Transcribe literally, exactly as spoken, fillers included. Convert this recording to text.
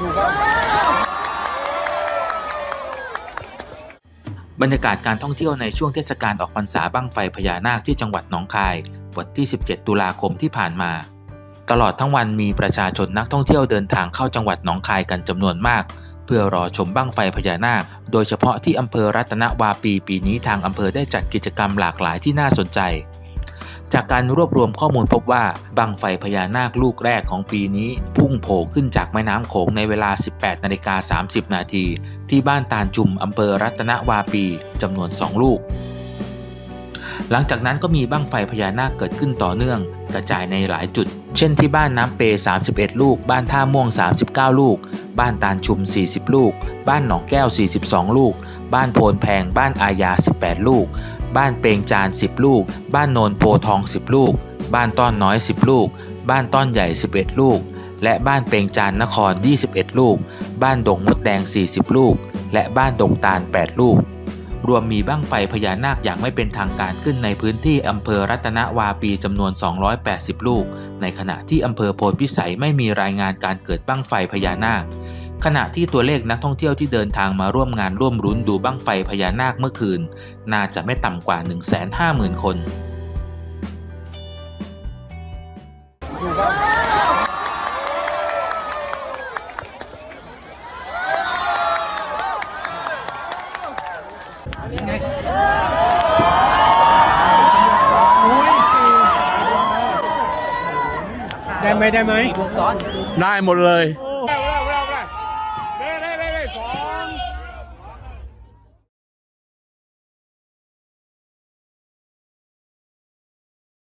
บรรยากาศการท่องเที่ยวในช่วงเทศกาลออกพรรษาบั้งไฟพญานาคที่จังหวัดหนองคายวันที่สิบเจ็ดตุลาคมที่ผ่านมาตลอดทั้งวันมีประชาชนนักท่องเที่ยวเดินทางเข้าจังหวัดหนองคายกันจำนวนมากเพื่อรอชมบั้งไฟพญานาคโดยเฉพาะที่อำเภอรัตนวาปีปีนี้ทางอำเภอได้จัดกิจกรรมหลากหลายที่น่าสนใจจากการรวบรวมข้อมูลพบว่าบั้งไฟพญานาคลูกแรกของปีนี้พุ่งโผล่ขึ้นจากแม่น้ำโขงในเวลา สิบแปดนาฬิกาสามสิบนาทีที่บ้านตาลจุมอำเภอรัตนวาปีจำนวนสองลูกหลังจากนั้นก็มีบั้งไฟพญานาคเกิดขึ้นต่อเนื่องกระจายในหลายจุดเช่นที่บ้านน้ำเปสามสิบเอ็ดลูกบ้านท่าม่วงสามสิบเก้าลูกบ้านตาลชุมสี่สิบลูกบ้านหนองแก้วสี่สิบสองลูกบ้านโพนแพงบ้านอาญาสิบแปดลูกบ้านเปงจานสิบลูกบ้านโนนโพทองสิบลูกบ้านต้อนน้อยสิบลูกบ้านต้อนใหญ่สิบเอ็ดลูกและบ้านเปงจานนครยี่สิบเอ็ดลูกบ้านดงมดแดงสี่สิบลูกและบ้านดงตาลแปดลูกรวมมีบั้งไฟพญานาคอย่างไม่เป็นทางการขึ้นในพื้นที่อำเภอรัตนวาปีจำนวนสองร้อยแปดสิบลูกในขณะที่อำเภอโพธิ์พิสัยไม่มีรายงานการเกิดบั้งไฟพญานาคขณะที่ตัวเลขนักท่องเที่ยวที่เดินทางมาร่วมงานร่วมรุ้นดูบั้งไฟพญานาคเมื่อคืนน่าจะไม่ต่ำกว่า หนึ่งแสนห้าหมื่น คนได้ไหมได้ไหมได้หมดเลย